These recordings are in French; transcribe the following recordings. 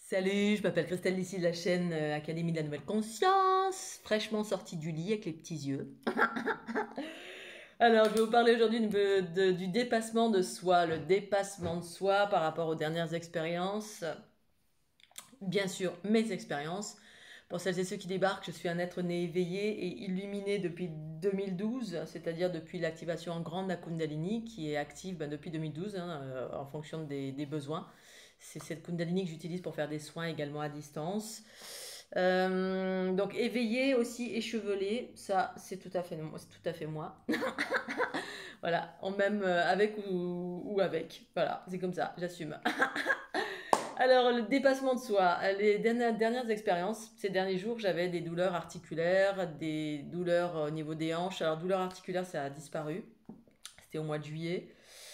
Salut, je m'appelle Christelle d'ici de la chaîne Académie de la Nouvelle Conscience, fraîchement sortie du lit avec les petits yeux. Alors, je vais vous parler aujourd'hui du dépassement de soi, le dépassement de soi par rapport aux dernières expériences. Bien sûr, mes expériences. Pour celles et ceux qui débarquent, je suis un être né éveillé et illuminé depuis 2012, c'est-à-dire depuis l'activation en grande de la Kundalini, qui est active depuis 2012 en fonction des besoins. C'est cette Kundalini que j'utilise pour faire des soins également à distance. Donc éveillé aussi, échevelé, ça c'est tout à fait moi. Voilà, même avec ou avec. Voilà, c'est comme ça, j'assume. Alors, le dépassement de soi. Les dernières expériences, ces derniers jours, j'avais des douleurs articulaires, des douleurs au niveau des hanches. Alors, douleurs articulaires, ça a disparu. C'était au mois de juillet.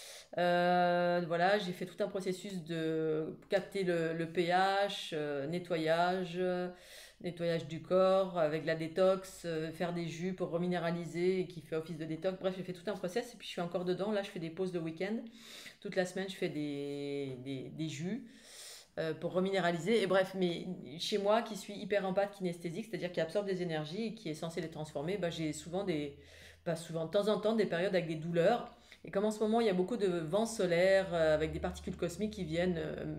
Voilà, j'ai fait tout un processus de capter le pH, nettoyage du corps avec la détox, faire des jus pour reminéraliser et qui fait office de détox. Bref, j'ai fait tout un process et puis je suis encore dedans. Là, je fais des pauses de week-end. Toute la semaine, je fais des jus pour reminéraliser. Et bref, mais chez moi, qui suis hyper empathe kinesthésique, c'est-à-dire qui absorbe des énergies et qui est censé les transformer, j'ai souvent pas souvent, de temps en temps, des périodes avec des douleurs. Et comme en ce moment, il y a beaucoup de vents solaires avec des particules cosmiques qui viennent,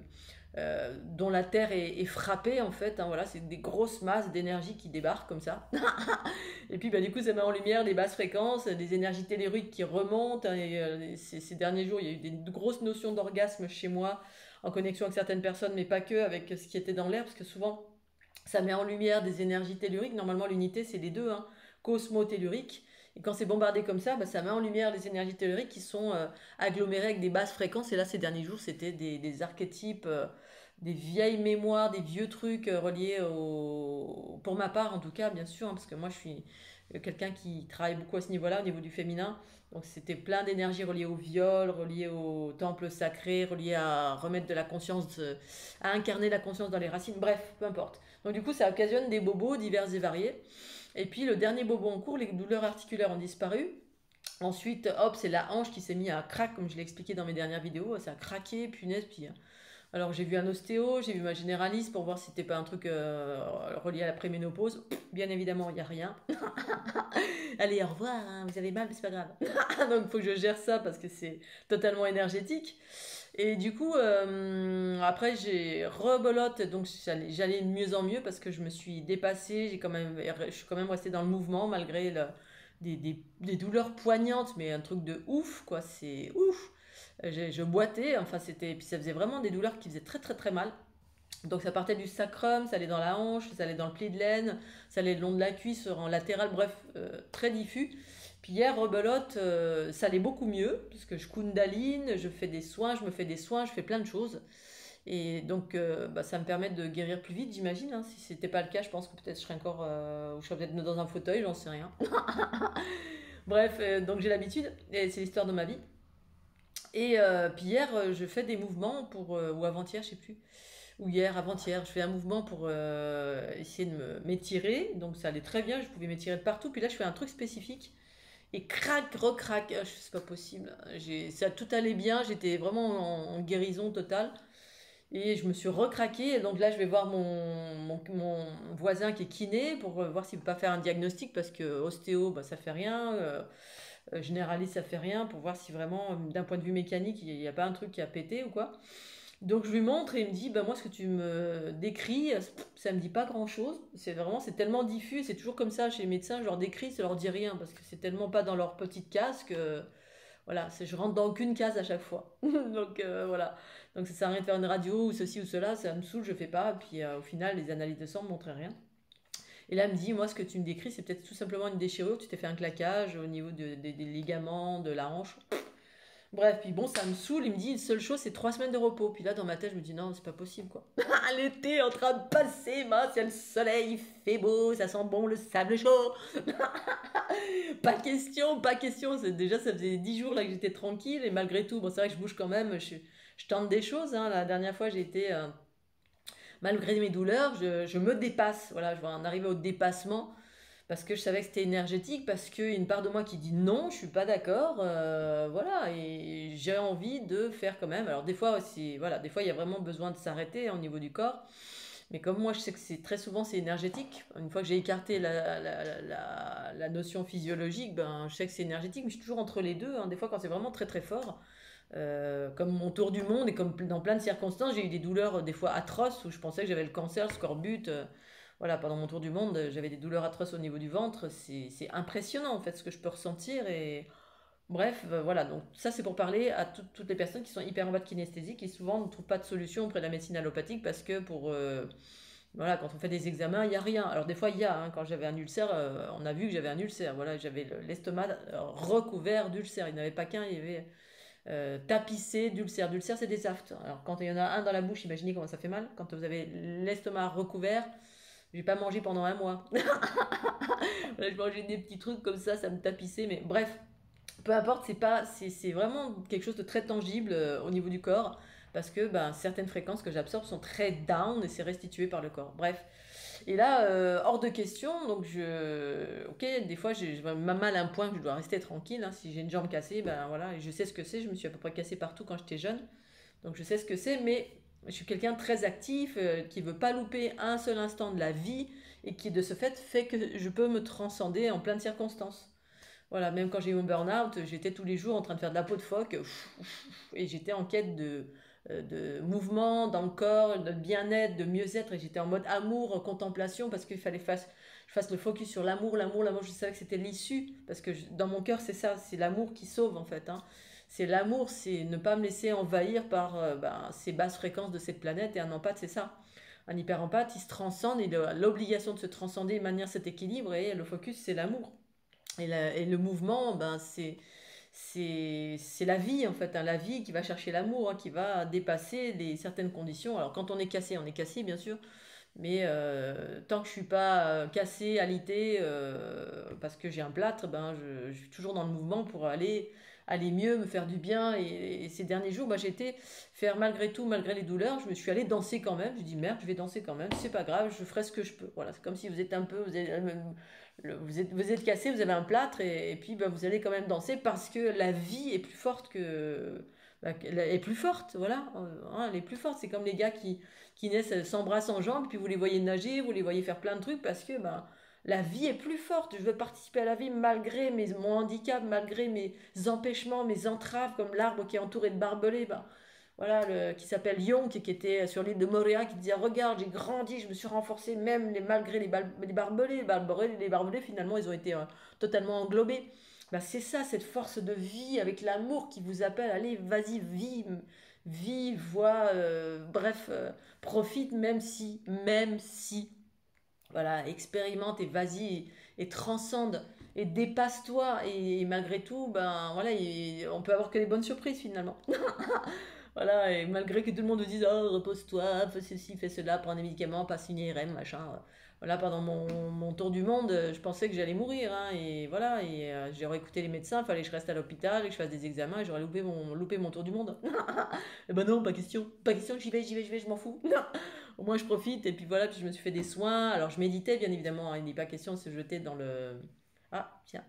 dont la Terre est frappée en fait. Hein, voilà, c'est des grosses masses d'énergie qui débarquent comme ça. Et puis du coup, ça met en lumière des basses fréquences, des énergies telluriques qui remontent. Hein, et, ces derniers jours, il y a eu des grosses notions d'orgasme chez moi, en connexion avec certaines personnes, mais pas que, avec ce qui était dans l'air, parce que souvent, ça met en lumière des énergies telluriques. Normalement, l'unité, c'est les deux, hein, cosmo-tellurique. Et quand c'est bombardé comme ça met en lumière les énergies telluriques qui sont agglomérées avec des basses fréquences. Et là, ces derniers jours, c'était des archétypes, des vieilles mémoires, des vieux trucs reliés pour ma part en tout cas, bien sûr, hein, parce que moi, je suis quelqu'un qui travaille beaucoup à ce niveau-là, au niveau du féminin. Donc c'était plein d'énergie reliée au viol, reliée au temple sacré, reliée à remettre de la conscience, à incarner la conscience dans les racines, bref, peu importe. Donc du coup, ça occasionne des bobos divers et variés. Et puis le dernier bobo en cours, les douleurs articulaires ont disparu. Ensuite, hop, c'est la hanche qui s'est mis à craquer, comme je l'ai expliqué dans mes dernières vidéos. Ça a craqué, punaise, puis... Alors j'ai vu un ostéo, j'ai vu ma généraliste pour voir si c'était pas un truc relié à la préménopause. Bien évidemment, il n'y a rien. Allez, au revoir, hein, vous avez mal, mais c'est pas grave. Donc il faut que je gère ça parce que c'est totalement énergétique. Et du coup, après j'ai rebelote, donc j'allais de mieux en mieux parce que je me suis dépassée, je suis quand même restée dans le mouvement malgré des douleurs poignantes, mais un truc de ouf, quoi, c'est ouf. Je boitais, enfin puis ça faisait vraiment des douleurs qui faisaient très très très mal. Donc ça partait du sacrum, ça allait dans la hanche, ça allait dans le pli de laine, ça allait le long de la cuisse, en latéral, bref, très diffus. Puis hier, rebelote, ça allait beaucoup mieux, parce que je kundaline, je fais des soins, je me fais des soins, je fais plein de choses. Et donc ça me permet de guérir plus vite, j'imagine. Hein. Si c'était pas le cas, je pense que peut-être je serais encore, ou je serais peut-être dans un fauteuil, j'en sais rien. Bref, donc j'ai l'habitude, et c'est l'histoire de ma vie. Et puis hier, je fais des mouvements ou avant-hier, je sais plus, ou hier, avant-hier, je fais un mouvement pour essayer de m'étirer. Donc ça allait très bien, je pouvais m'étirer de partout. Puis là, je fais un truc spécifique. Et crac, recrac, c'est pas possible. Ça tout allait bien, j'étais vraiment en guérison totale. Et je me suis recraquée. Et donc là, je vais voir mon voisin qui est kiné pour voir s'il peut pas faire un diagnostic parce que ostéo, ça fait rien. Généraliste, ça fait rien pour voir si vraiment, d'un point de vue mécanique, il n'y a pas un truc qui a pété ou quoi. Donc je lui montre et il me dit, moi ce que tu me décris, ça me dit pas grand-chose. C'est tellement diffus, c'est toujours comme ça chez les médecins, je leur décris, ça leur dit rien parce que c'est tellement pas dans leur petite case que voilà, je rentre dans aucune case à chaque fois. Donc voilà. Donc ça sert à rien de faire une radio ou ceci ou cela, ça me saoule, je fais pas. Puis au final, les analyses de sang ne montraient rien. Et là, elle me dit, moi, ce que tu me décris, c'est peut-être tout simplement une déchirure. Tu t'es fait un claquage au niveau des ligaments, de la hanche. Bref, puis bon, ça me saoule. Il me dit, une seule chose, c'est 3 semaines de repos. Puis là, dans ma tête, je me dis, non, c'est pas possible, quoi. L'été est en train de passer, mince, il y a le soleil, il fait beau, ça sent bon le sable chaud. Pas question, pas question. Déjà, ça faisait 10 jours là que j'étais tranquille. Et malgré tout, bon, c'est vrai que je bouge quand même. Je tente des choses. Hein. La dernière fois, j'ai été malgré mes douleurs, je me dépasse. Voilà, je vais en arriver au dépassement parce que je savais que c'était énergétique, parce qu'il y a une part de moi qui dit non, je suis pas d'accord, voilà, et j'ai envie de faire quand même. Alors des fois aussi, voilà, des fois il y a vraiment besoin de s'arrêter au niveau du corps, mais comme moi je sais que c'est très souvent c'est énergétique, une fois que j'ai écarté la notion physiologique, ben je sais que c'est énergétique, mais je suis toujours entre les deux, hein. Des fois quand c'est vraiment très très fort, comme mon tour du monde et comme dans plein de circonstances, j'ai eu des douleurs des fois atroces où je pensais que j'avais le cancer, le scorbut. Voilà, pendant mon tour du monde, j'avais des douleurs atroces au niveau du ventre. C'est impressionnant en fait ce que je peux ressentir. Et bref, voilà. Donc ça c'est pour parler à toutes les personnes qui sont hyper en bas de kinesthésie, qui souvent ne trouvent pas de solution auprès de la médecine allopathique parce que voilà, quand on fait des examens, il n'y a rien. Alors des fois il y a, hein. Quand j'avais un ulcère, on a vu que j'avais un ulcère. Voilà, j'avais l'estomac recouvert d'ulcères. Il n'y en avait pas qu'un, il y avait tapissé d'ulcères. D'ulcères, c'est des aftes. Alors, quand il y en a un dans la bouche, imaginez comment ça fait mal. Quand vous avez l'estomac recouvert, j'ai pas mangé pendant un mois. Voilà, je mangeais des petits trucs comme ça me tapissait. Mais bref, peu importe, c'est vraiment quelque chose de très tangible au niveau du corps. Parce que ben, certaines fréquences que j'absorbe sont très down et c'est restitué par le corps. Bref. Et là, hors de question, donc ok, des fois j'ai mal à un point que je dois rester tranquille, hein. Si j'ai une jambe cassée, ben voilà, et je sais ce que c'est, je me suis à peu près cassée partout quand j'étais jeune, donc je sais ce que c'est, mais je suis quelqu'un de très actif, qui veut pas louper un seul instant de la vie, et qui de ce fait que je peux me transcender en plein de circonstances. Voilà, même quand j'ai eu mon burn-out, j'étais tous les jours en train de faire de la peau de phoque, et j'étais en quête de mouvement dans le corps, de bien-être, de mieux-être, et j'étais en mode amour, contemplation, parce qu'il fallait que je fasse le focus sur l'amour, l'amour, l'amour. Je savais que c'était l'issue, parce que dans mon cœur, c'est ça, c'est l'amour qui sauve en fait, hein. C'est l'amour, c'est ne pas me laisser envahir par ces basses fréquences de cette planète, et un empathe, c'est ça. Un hyper-empathe, il se transcende, il a l'obligation de se transcender, de maintenir cet équilibre, et le focus, c'est l'amour. Et le mouvement, ben, c'est la vie en fait, hein, la vie qui va chercher l'amour, hein, qui va dépasser certaines conditions. Alors quand on est cassé bien sûr, mais tant que je suis pas cassé, alité, parce que j'ai un plâtre, ben je suis toujours dans le mouvement pour aller mieux, me faire du bien. Et ces derniers jours, bah, j'ai été faire malgré tout, malgré les douleurs, je me suis allée danser quand même. Je dis merde, je vais danser quand même, c'est pas grave, je ferai ce que je peux. Voilà, c'est comme si vous êtes un peu, vous êtes cassé, vous avez un plâtre, et puis bah, vous allez quand même danser parce que la vie est plus forte que. Bah, elle est plus forte, voilà. Hein, elle est plus forte. C'est comme les gars qui naissent sans bras, sans jambes, puis vous les voyez nager, vous les voyez faire plein de trucs parce que bah, la vie est plus forte. Je veux participer à la vie malgré mon handicap, malgré mes empêchements, mes entraves, comme l'arbre qui est entouré de barbelés. Bah, voilà, qui s'appelle Young, qui était sur l'île de Moréa, qui disait regarde, j'ai grandi, je me suis renforcé, même malgré les barbelés. Les barbelés, finalement, ils ont été totalement englobés. Bah, c'est ça, cette force de vie avec l'amour qui vous appelle. Allez, vas-y, vis, vois, bref, profite, même si, voilà, expérimente et vas-y et transcende et dépasse-toi. Et malgré tout, ben voilà, on peut avoir que des bonnes surprises finalement. Voilà, et malgré que tout le monde vous dise, oh, repose-toi, fais ceci, fais cela, prends des médicaments, passe une IRM, machin. Voilà, pendant mon tour du monde, je pensais que j'allais mourir, hein, et voilà, et j'aurais écouté les médecins, il fallait que je reste à l'hôpital, et que je fasse des examens, et j'aurais loupé mon tour du monde. Et ben non, pas question, j'y vais, je m'en fous. Au moins je profite, et puis voilà, puis je me suis fait des soins, alors je méditais, bien évidemment, hein, il n'est pas question de se jeter dans le... Ah, tiens.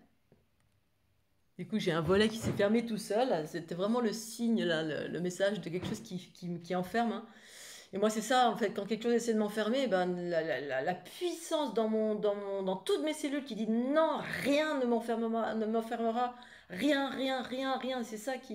Du coup, j'ai un volet qui s'est fermé tout seul. C'était vraiment le signe, là, le message de quelque chose qui enferme, hein. Et moi, c'est ça, en fait, quand quelque chose essaie de m'enfermer, ben, la puissance dans toutes mes cellules qui dit non, rien ne m'enfermera, rien, rien, rien, rien. C'est ça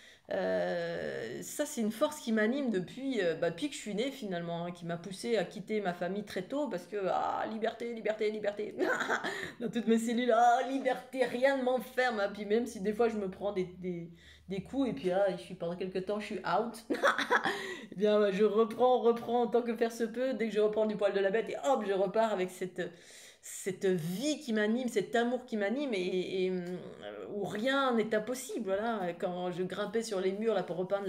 ça, c'est une force qui m'anime depuis que je suis née finalement, hein, qui m'a poussé à quitter ma famille très tôt parce que, liberté, liberté, liberté. Dans toutes mes cellules, liberté, rien ne m'enferme, hein. Puis même si des fois je me prends des coups et puis là, je suis pendant quelques temps, je suis out. Eh bien, je reprends en tant que faire se peut. Dès que je reprends du poil de la bête et hop, je repars avec cette vie qui m'anime, cet amour qui m'anime où rien n'est impossible. Voilà. Quand je grimpais sur les murs là, pour repeindre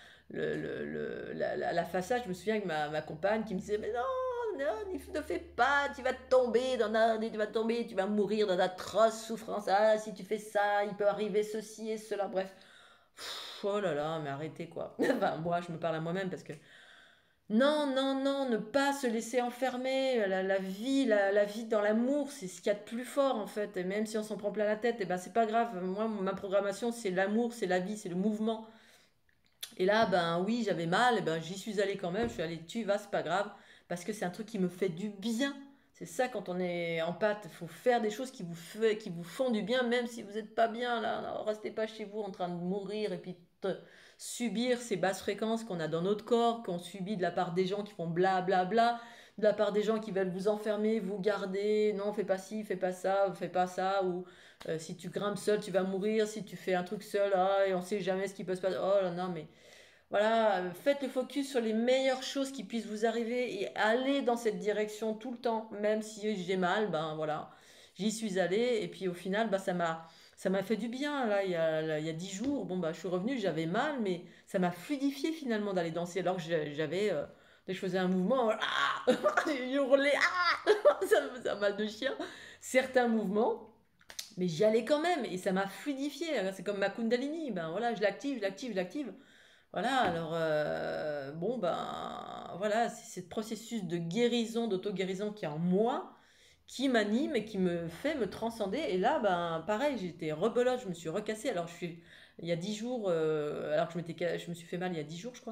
la façade, je me souviens que ma compagne qui me disait mais non, non, ne fais pas, tu vas tomber tu vas mourir dans d'atroces souffrances. Ah, si tu fais ça, il peut arriver ceci et cela. Bref, oh là là, mais arrêtez quoi. Enfin, moi, je me parle à moi-même parce que Non, non, non, ne pas se laisser enfermer. La vie, la vie dans l'amour, c'est ce qu'il y a de plus fort en fait. Et même si on s'en prend plein la tête, eh ben c'est pas grave. Moi, ma programmation, c'est l'amour, c'est la vie, c'est le mouvement. Et là, ben oui, j'avais mal, et ben j'y suis allée quand même. Je suis allée, tu y vas, c'est pas grave, parce que c'est un truc qui me fait du bien. C'est ça quand on est en pâte, il faut faire des choses qui vous font du bien, même si vous n'êtes pas bien là. Non, restez pas chez vous en train de mourir et puis subir ces basses fréquences qu'on a dans notre corps, qu'on subit de la part des gens qui font bla bla bla, de la part des gens qui veulent vous enfermer, vous garder. Non, fais pas ci, fais pas ça, ou si tu grimpes seul, tu vas mourir. Si tu fais un truc seul, ah, et on sait jamais ce qui peut se passer. Oh là, non, mais voilà, faites le focus sur les meilleures choses qui puissent vous arriver et allez dans cette direction tout le temps, même si j'ai mal, ben voilà, j'y suis allée et puis au final, ben, ça m'a fait du bien là, il y a 10 jours, bon bah je suis revenue, j'avais mal, mais ça m'a fluidifié finalement d'aller danser alors que j'avais, dès que je faisais un mouvement, ah, j'ai hurlé, ah, ça me faisait un mal de chien, certains mouvements, mais j'y allais quand même et ça m'a fluidifié, c'est comme ma Kundalini, ben voilà, je l'active. Voilà, alors bon ben voilà, c'est ce processus de guérison, d'auto-guérison qui est en moi, qui m'anime et qui me fait me transcender. Et là, ben pareil, j'étais rebelote, je me suis recassée. Alors je suis, il y a 10 jours, alors que je me suis fait mal il y a 10 jours, je crois,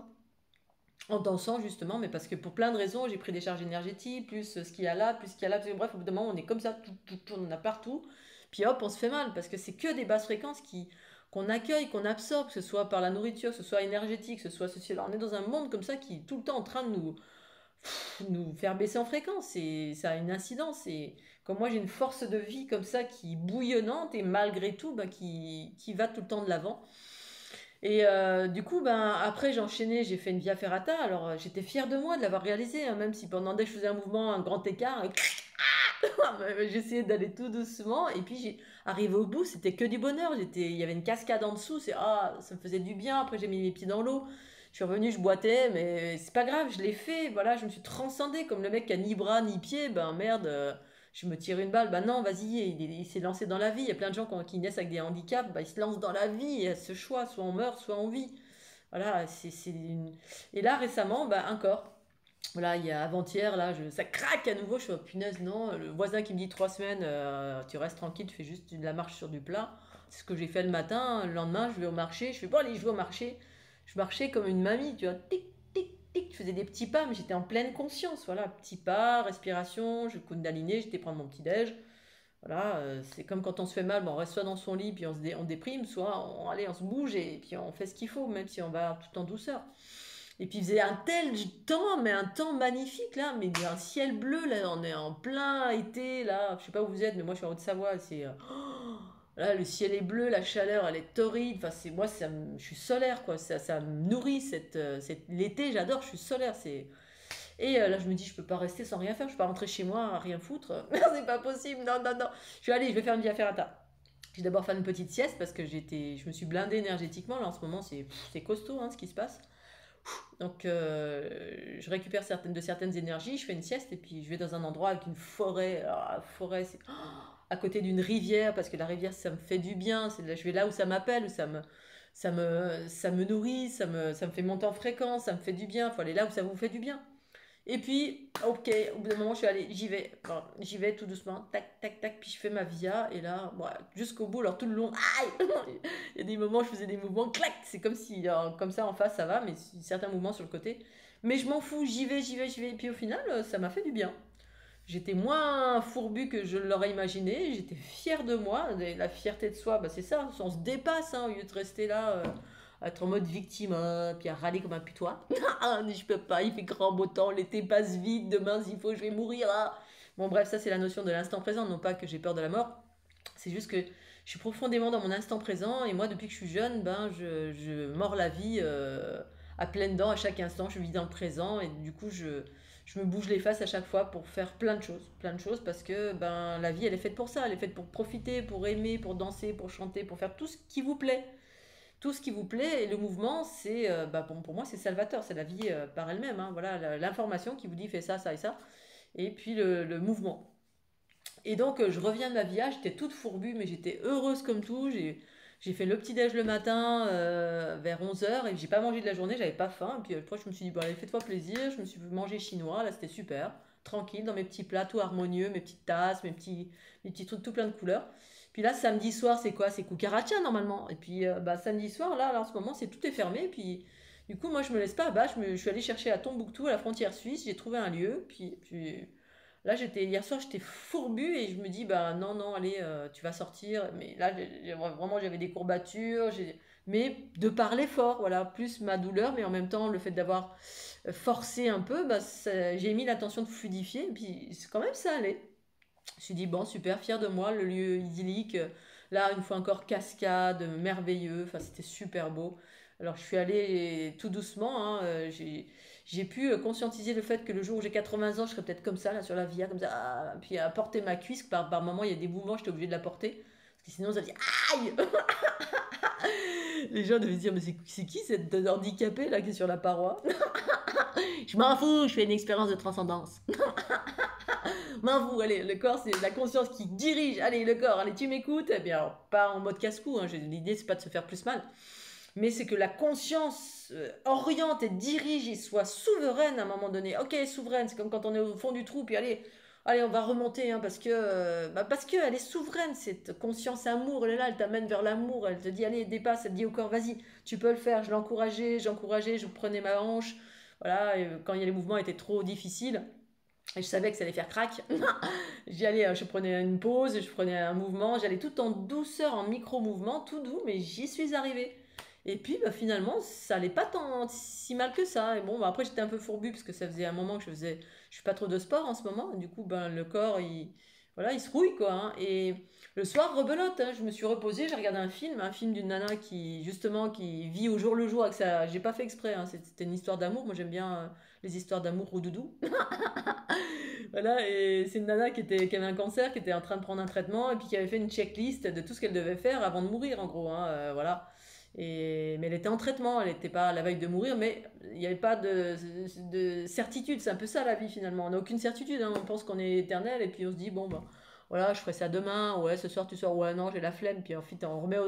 en dansant justement, mais parce que pour plein de raisons, j'ai pris des charges énergétiques, plus ce qu'il y a là, plus ce qu'il y a là. Bref, au bout d'un moment, on est comme ça, on en a partout. Puis hop, on se fait mal parce que c'est que des basses fréquences qui qu'on accueille, qu'on absorbe, que ce soit par la nourriture, que ce soit énergétique, que ce soit ceci. Alors on est dans un monde comme ça qui est tout le temps en train de nous faire baisser en fréquence et ça a une incidence. Et comme moi j'ai une force de vie comme ça qui est bouillonnante et malgré tout bah, qui va tout le temps de l'avant. Et du coup, ben, après j'ai enchaîné, j'ai fait une Via Ferrata. Alors j'étais fière de moi de l'avoir réalisé, hein, même si pendant dès que je faisais un mouvement, un grand écart, j'essayais d'aller tout doucement. Et puis arrivé au bout, c'était que du bonheur. Il y avait une cascade en dessous, ça me faisait du bien. Après j'ai mis mes pieds dans l'eau. Je suis revenue, je boitais, mais c'est pas grave, je l'ai fait. Voilà, je me suis transcendée comme le mec qui a ni bras ni pieds. Ben merde, je me tire une balle. Ben non, vas-y, il s'est lancé dans la vie. Il y a plein de gens qui naissent avec des handicaps, ben, ils se lancent dans la vie. Il y a ce choix, soit on meurt, soit on vit. Voilà, Et là, récemment, ben, encore. Voilà, il y a avant-hier, là, ça craque à nouveau. Je suis, oh, punaise, non. Le voisin qui me dit 3 semaines, tu restes tranquille, tu fais juste de la marche sur du plat. C'est ce que j'ai fait le matin. Le lendemain, je vais au marché. Je fais, bon, allez, je vais au marché. Je marchais comme une mamie, tu vois. Tic, tic, tic. Je faisais des petits pas, mais j'étais en pleine conscience. Voilà, petits pas, respiration. Je kundaliné, j'étais prendre mon petit-déj. Voilà, c'est comme quand on se fait mal, bon, on reste soit dans son lit, puis on déprime, soit allez, on se bouge et puis on fait ce qu'il faut, même si on va tout en douceur. Et puis il faisait un tel temps, mais un temps magnifique là, mais il y a un ciel bleu là, on est en plein été là, je sais pas où vous êtes, mais moi je suis en Haute-Savoie, là le ciel est bleu, la chaleur elle est torride, enfin c'est moi je suis solaire quoi, ça me nourrit l'été j'adore, je suis solaire, et là je me dis je peux pas rester sans rien faire, je peux pas rentrer chez moi à rien foutre, c'est pas possible, non non non, je suis allée, je vais faire une Via Ferrata. J'ai d'abord fait une petite sieste parce que je me suis blindée énergétiquement là en ce moment c'est costaud hein, ce qui se passe. Donc, je récupère certaines énergies, je fais une sieste et puis je vais dans un endroit avec une forêt. Alors, la forêt, c'est à côté d'une rivière parce que la rivière, ça me fait du bien. Je vais là où ça m'appelle, où ça me nourrit, ça me fait monter en fréquence, ça me fait du bien. Il faut aller là où ça vous fait du bien. Et puis, ok, au bout d'un moment, je suis allée, j'y vais. Bon, j'y vais tout doucement, tac, tac, tac, puis je fais ma via, et là, bon, jusqu'au bout, alors tout le long, aïe. Il y a des moments où je faisais des mouvements, clac, c'est comme si, comme ça en face, ça va, mais certains mouvements sur le côté. Mais je m'en fous, j'y vais, et puis au final, ça m'a fait du bien. J'étais moins fourbu que je l'aurais imaginé, j'étais fière de moi, la fierté de soi, bah c'est ça, on se dépasse, hein, au lieu de rester là, être en mode victime, puis à râler comme un putois. Ah, je peux pas, il fait grand beau temps, l'été passe vite, demain s'il faut je vais mourir. Ah. Bon bref, ça c'est la notion de l'instant présent, non pas que j'ai peur de la mort, c'est juste que je suis profondément dans mon instant présent, et moi depuis que je suis jeune, ben je mords la vie à pleines dents à chaque instant, je vis dans le présent, et du coup je me bouge les faces à chaque fois pour faire plein de choses parce que ben la vie elle est faite pour ça, elle est faite pour profiter, pour aimer, pour danser, pour chanter, pour faire tout ce qui vous plaît. Tout ce qui vous plaît, et le mouvement, c'est, bah, bon, pour moi, c'est salvateur, c'est la vie par elle-même, hein, voilà, l'information qui vous dit fais ça, ça et ça, et puis le mouvement. Et donc, je reviens de ma villa, j'étais toute fourbue, mais j'étais heureuse comme tout, J'ai fait le petit-déj le matin vers 11 h et j'ai pas mangé de la journée, j'avais pas faim. Et puis après, je me suis dit, bon, allez, fais-toi plaisir. Je me suis mangé chinois, là, c'était super. Tranquille, dans mes petits plats tout harmonieux, mes petites tasses, mes petits trucs tout plein de couleurs. Puis là, samedi soir, c'est quoi? C'est cucaracha normalement. Et puis bah, samedi soir, là, en ce moment, c'est tout est fermé. Et puis du coup, moi, je me laisse pas abattre. Je suis allée chercher à Tombouctou, à la frontière suisse. J'ai trouvé un lieu. Puis là, hier soir, j'étais fourbue et je me dis, bah non, non, allez, tu vas sortir. Mais là, vraiment, j'avais des courbatures. Mais de par l'effort, voilà, plus ma douleur, mais en même temps, le fait d'avoir forcé un peu, bah, j'ai mis l'intention de fluidifier. Et puis, c'est quand même ça allait. Je me suis dit, bon, super, fier de moi, le lieu idyllique. Là, une fois encore, cascade, merveilleux. Enfin, c'était super beau. Alors, je suis allée tout doucement, hein, j'ai pu conscientiser le fait que le jour où j'ai 80 ans, je serais peut-être comme ça, là, sur la via, comme ça, puis à porter ma cuisse. Par moment, il y a des mouvements, j'étais obligée de la porter. Parce que sinon, ça dit aïe. Les gens devaient se dire, mais c'est qui cette handicapée là qui est sur la paroi? Je m'en fous, je fais une expérience de transcendance. M'en fous, allez, le corps, c'est la conscience qui dirige. Allez, le corps, allez, tu m'écoutes. Eh bien, alors, pas en mode casse-cou, hein, l'idée, c'est pas de se faire plus mal. Mais c'est que la conscience oriente et dirige et soit souveraine à un moment donné. Ok, souveraine, c'est comme quand on est au fond du trou, puis allez, on va remonter, hein, parce que elle est souveraine, cette conscience amour, elle est là, elle t'amène vers l'amour, elle te dit, allez, dépasse, elle te dit au corps, vas-y, tu peux le faire. Je l'encourageais, je prenais ma hanche, voilà, et quand les mouvements étaient trop difficiles, et je savais que ça allait faire crack. J'y allais, je prenais une pause, je prenais un mouvement, j'allais tout en douceur, en micro-mouvement, tout doux, mais j'y suis arrivée. Et puis bah, finalement, ça allait pas tant si mal que ça. Et bon, bah, après j'étais un peu fourbue parce que ça faisait un moment que je fais pas trop de sport en ce moment. Du coup, ben le corps, voilà, il se rouille quoi, hein. Et le soir, rebelote, hein, je me suis reposée, j'ai regardé un film d'une nana qui justement qui vit au jour le jour avec ça. J'ai pas fait exprès, hein, c'était une histoire d'amour. Moi j'aime bien les histoires d'amour ou doudou. Voilà, et c'est une nana qui avait un cancer, qui était en train de prendre un traitement, et puis qui avait fait une checklist de tout ce qu'elle devait faire avant de mourir, en gros, hein, voilà. Mais elle était en traitement, elle n'était pas à la veille de mourir, mais il n'y avait pas de certitude. C'est un peu ça la vie finalement. On n'a aucune certitude, hein. On pense qu'on est éternel, et puis on se dit, bon, bah, voilà, je ferai ça demain, ouais, ce soir tu sors, ouais, non, j'ai la flemme, puis ensuite on remet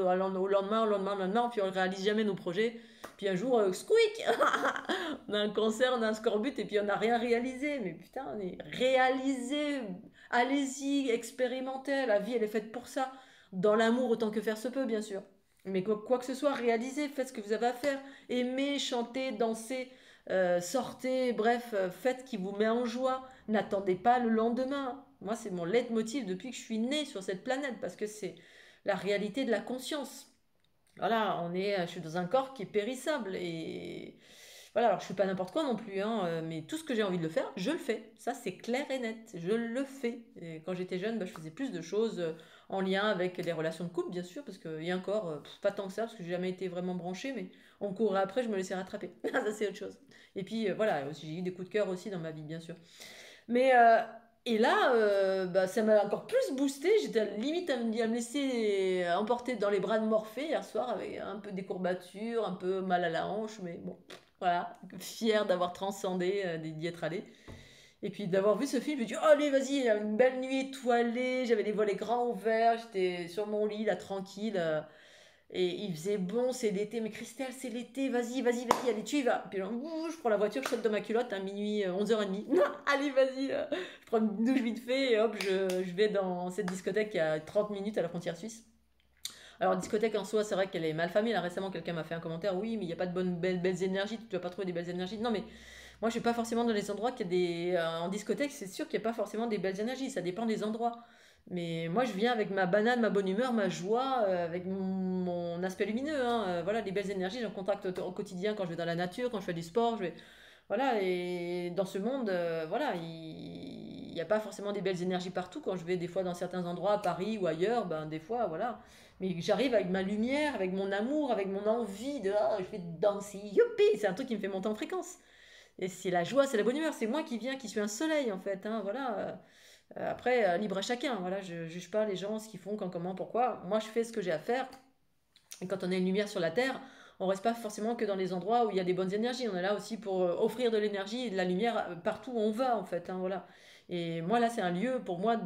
au lendemain, puis on ne réalise jamais nos projets. Puis un jour, squeak, on a un cancer, on a un scorbut et puis on n'a rien réalisé. Mais putain, on est réalisé. Allez-y, expérimentez. La vie, elle est faite pour ça. Dans l'amour, autant que faire se peut, bien sûr. Mais quoi que ce soit, réalisez, faites ce que vous avez à faire. Aimez, chantez, dansez, sortez, bref, faites ce qui vous met en joie. N'attendez pas le lendemain. Moi, c'est mon leitmotiv depuis que je suis née sur cette planète parce que c'est la réalité de la conscience. Voilà, je suis dans un corps qui est périssable et voilà, alors je suis pas n'importe quoi non plus, hein, mais tout ce que j'ai envie de le faire, je le fais. Ça, c'est clair et net. Je le fais. Et quand j'étais jeune, bah, je faisais plus de choses en lien avec les relations de couple, bien sûr, parce qu'il y a encore, pas tant que ça, parce que j'ai jamais été vraiment branchée, mais on courait après, je me laissais rattraper. Ça, c'est autre chose. Et puis, voilà, j'ai eu des coups de cœur aussi dans ma vie, bien sûr. Mais et là, bah, ça m'a encore plus boosté. J'étais limite à me laisser emporter dans les bras de Morphée hier soir avec un peu des courbatures, un peu mal à la hanche, mais bon, voilà, fière d'avoir transcendé, d'y être allée. Et puis d'avoir vu ce film, je me suis dit, oh, allez, vas-y, une belle nuit étoilée, j'avais les volets grands ouverts, j'étais sur mon lit, là, tranquille. Et il faisait bon, c'est l'été. Mais Christelle, c'est l'été, vas-y, allez, tu y vas. Puis là, je prends la voiture, je saute dans ma culotte à minuit, 11h30. Allez, vas-y, je prends une douche vite fait et hop, je vais dans cette discothèque qui a 30 minutes à la frontière suisse. Alors, discothèque en soi, c'est vrai qu'elle est mal famée. Là, récemment, quelqu'un m'a fait un commentaire. Oui, mais il n'y a pas de belles énergies. Tu ne dois pas trouver des belles énergies. Non, mais moi, je ne suis pas forcément dans les endroits qui a des. En discothèque, c'est sûr qu'il n'y a pas forcément des belles énergies. Ça dépend des endroits. Mais moi, je viens avec ma banane, ma bonne humeur, ma joie, avec mon aspect lumineux, hein. Voilà, les belles énergies, j'en contacte au quotidien quand je vais dans la nature, quand je fais du sport. Voilà, et dans ce monde, voilà, il n'y a pas forcément des belles énergies partout. Quand je vais des fois dans certains endroits, à Paris ou ailleurs, ben des fois, voilà. Mais j'arrive avec ma lumière, avec mon amour, avec mon envie de je vais danser, youpi! C'est un truc qui me fait monter en fréquence. Et c'est la joie, c'est la bonne humeur, c'est moi qui viens, qui suis un soleil en fait, hein, voilà. Après, libre à chacun, voilà, je juge pas les gens, ce qu'ils font, quand, comment, pourquoi. Moi, je fais ce que j'ai à faire. Et quand on a une lumière sur la Terre, on reste pas forcément que dans les endroits où il y a des bonnes énergies. On est là aussi pour offrir de l'énergie et de la lumière partout où on va, en fait, hein, voilà. Et moi, là, c'est un lieu pour moi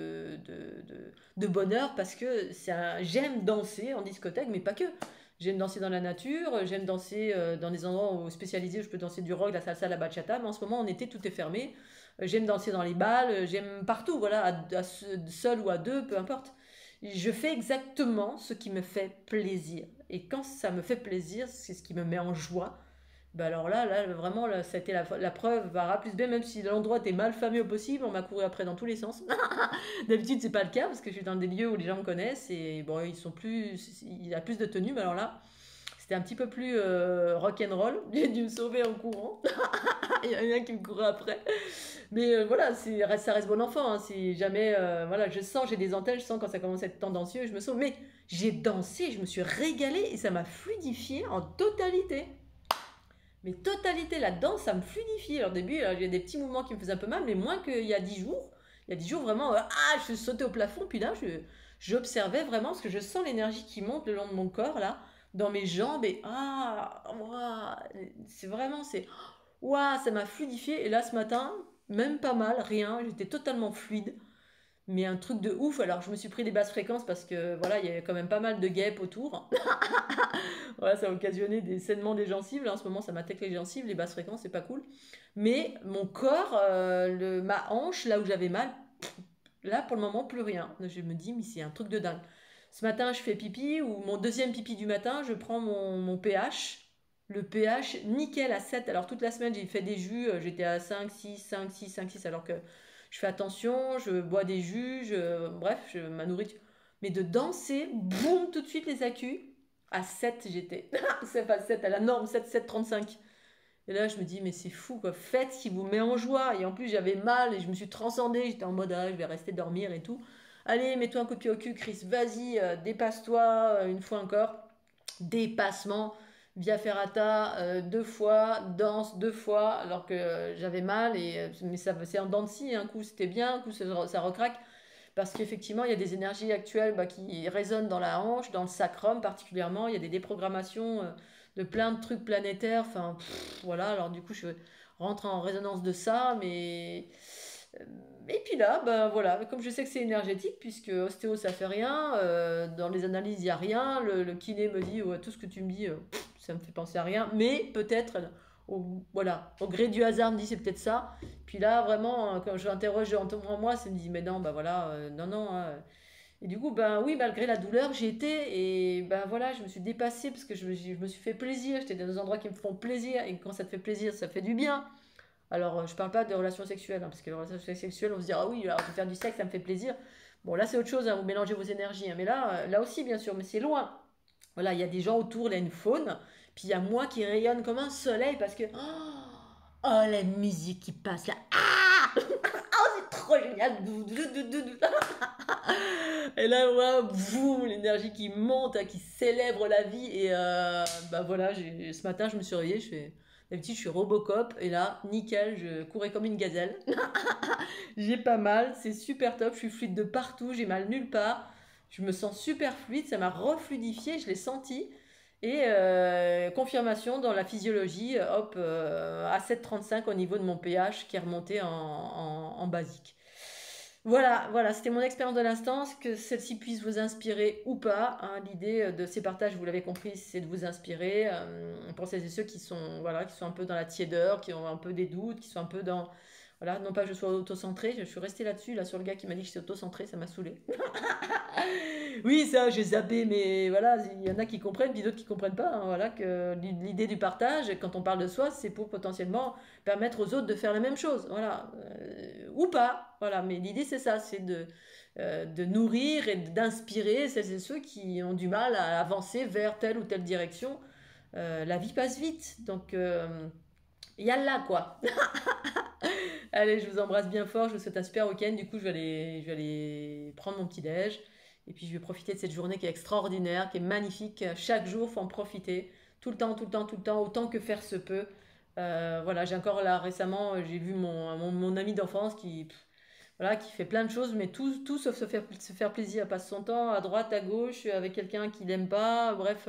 de bonheur parce que j'aime danser en discothèque, mais pas que. J'aime danser dans la nature, j'aime danser dans des endroits spécialisés où je peux danser du rock, la salsa, la bachata, mais en ce moment, en été, tout est fermé. J'aime danser dans les bals, j'aime partout, voilà, seul ou à deux, peu importe. Je fais exactement ce qui me fait plaisir. Et quand ça me fait plaisir, c'est ce qui me met en joie. Ben alors là, vraiment, là, ça a été la preuve par A plus B, même si l'endroit était mal famé au possible, on m'a couru après dans tous les sens. D'habitude, c'est pas le cas, parce que je suis dans des lieux où les gens me connaissent, et bon, il y a plus de tenue, mais alors là, c'était un petit peu plus rock'n'roll. J'ai dû me sauver en courant. Il y a un qui me courait après. Mais voilà, ça reste bon enfant. Hein. C'est jamais. Voilà, je sens, j'ai des antennes, je sens quand ça commence à être tendancieux, je me sauve. Mais j'ai dansé, je me suis régalée et ça m'a fluidifié en totalité. Mais totalité, la danse, ça me fluidifie. Alors au début, j'ai des petits mouvements qui me faisaient un peu mal, mais moins qu'il y a 10 jours. Il y a 10 jours, vraiment, je sautais au plafond, puis là, j'observais vraiment, parce que je sens l'énergie qui monte le long de mon corps, là, dans mes jambes, et c'est vraiment, ça m'a fluidifié. Et là, ce matin, même pas mal, rien, j'étais totalement fluide. Mais un truc de ouf. Alors, je me suis pris des basses fréquences parce que voilà, il y avait quand même pas mal de guêpes autour. Voilà, ça a occasionné des saignements des gencives. Là, en ce moment, ça m'attaque les gencives. Les basses fréquences, c'est pas cool. Mais mon corps, ma hanche, là où j'avais mal, là, pour le moment, plus rien. Je me dis, mais c'est un truc de dingue. Ce matin, je fais pipi, ou mon deuxième pipi du matin, je prends mon pH. Le pH, nickel à 7. Alors, toute la semaine, j'ai fait des jus. J'étais à 5, 6, 5, 6, 5, 6. Alors que je fais attention, je bois des jus, bref, ma nourriture. Mais de danser, boum, tout de suite les accus. À 7, j'étais. C'est pas 7, à la norme, 7, 7, 35. Et là, je me dis, mais c'est fou, quoi. Faites ce qui vous met en joie. Et en plus, j'avais mal et je me suis transcendée. J'étais en mode, je vais rester dormir et tout. Allez, mets-toi un coup de pied au cul, Chris. Vas-y, dépasse-toi une fois encore. Dépassement via ferrata 2 fois, danse 2 fois, alors que j'avais mal. Mais ça, c'est en dents de scie. Un coup, c'était bien, un coup, ça recraque. Parce qu'effectivement, il y a des énergies actuelles qui résonnent dans la hanche, dans le sacrum particulièrement. Il y a des déprogrammations de plein de trucs planétaires. Enfin, voilà. Alors du coup, je rentre en résonance de ça. Et puis là, ben voilà, comme je sais que c'est énergétique, puisque ostéo ça fait rien, dans les analyses il n'y a rien, le kiné me dit ouais, tout ce que tu me dis, ça me fait penser à rien, mais peut-être voilà, au gré du hasard me dit c'est peut-être ça. Puis là vraiment quand je l'interroge en moi, ça me dit mais non, bah voilà, non non. Hein. Et du coup ben oui, malgré la douleur j'ai été et ben voilà, je me suis dépassée parce que je me suis fait plaisir, j'étais dans des endroits qui me font plaisir et quand ça te fait plaisir, ça fait du bien. Alors, je parle pas de relations sexuelles, hein, parce que les relations sexuelles, on se dit, ah oui, alors, je vais faire du sexe, ça me fait plaisir. Bon, là, c'est autre chose, hein, vous mélangez vos énergies. Hein, mais là aussi, bien sûr, mais c'est loin. Voilà, il y a des gens autour, il y a une faune, puis il y a moi qui rayonne comme un soleil, parce que, la musique qui passe là, c'est trop génial. Et là, ouais, boum, l'énergie qui monte, hein, qui célèbre la vie. Et bah voilà, ce matin, je me suis réveillée, d'habitude, je suis Robocop, et là, nickel, je courais comme une gazelle. J'ai pas mal, c'est super top, je suis fluide de partout, j'ai mal nulle part. Je me sens super fluide, ça m'a refluidifié, je l'ai senti. Et confirmation dans la physiologie, hop, à 7,35 au niveau de mon pH qui est remonté en basique. Voilà, voilà, c'était mon expérience de l'instant, que celle-ci puisse vous inspirer ou pas. Hein. L'idée de ces partages, vous l'avez compris, c'est de vous inspirer. Pour celles et ceux qui sont, voilà, qui sont un peu dans la tiédeur, qui ont un peu des doutes, qui sont un peu dans... Voilà, non pas que je sois auto-centré, je suis restée là-dessus, là, sur le gars qui m'a dit que j'étais auto-centré, ça m'a saoulé. Oui, ça, j'ai zappé, mais voilà, il y en a qui comprennent, puis d'autres qui comprennent pas. Hein, voilà, que l'idée du partage, quand on parle de soi, c'est pour potentiellement permettre aux autres de faire la même chose. Voilà, ou pas. Voilà, mais l'idée, c'est ça, c'est de nourrir et d'inspirer celles et ceux qui ont du mal à avancer vers telle ou telle direction. La vie passe vite, donc yallah quoi. Allez, je vous embrasse bien fort, je vous souhaite un super week-end. Du coup, je vais aller prendre mon petit déj. Et puis, je vais profiter de cette journée qui est extraordinaire, qui est magnifique. Chaque jour, il faut en profiter. Tout le temps, tout le temps, tout le temps, autant que faire se peut. Voilà, j'ai encore là récemment, j'ai vu mon ami d'enfance voilà, qui fait plein de choses, mais tout sauf se faire plaisir. Elle passe son temps à droite, à gauche, avec quelqu'un qui l'aime pas. Bref,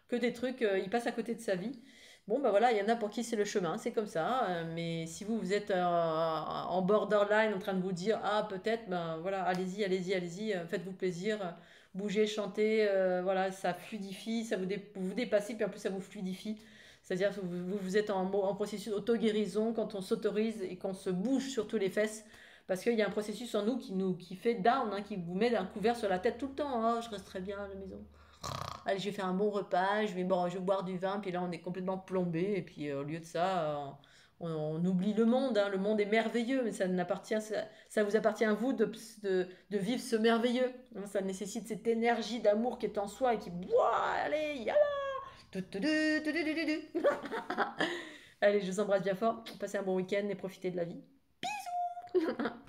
que des trucs, il passe à côté de sa vie. Bon, ben voilà, il y en a pour qui c'est le chemin, c'est comme ça. Mais si vous êtes en borderline en train de vous dire, ah, peut-être, ben voilà, allez-y, allez-y, allez-y, faites-vous plaisir, bougez, chantez, voilà, ça fluidifie, vous dépassez, puis en plus ça vous fluidifie. C'est-à-dire que vous êtes en processus d'auto-guérison quand on s'autorise et qu'on se bouge surtout les fesses. Parce qu'il y a un processus en nous qui fait down, hein, qui vous met un couvert sur la tête tout le temps. Oh, je reste très bien à la maison. Allez, je vais faire un bon repas, je vais boire du vin, puis là on est complètement plombé, et puis au lieu de ça, on oublie le monde, hein. Le monde est merveilleux, mais ça vous appartient à vous de vivre ce merveilleux. Hein. Ça nécessite cette énergie d'amour qui est en soi et qui, Ouah, allez, yalla. Tu, tu, tu, tu, tu, tu, tu. Allez, je vous embrasse bien fort, passez un bon week-end et profitez de la vie.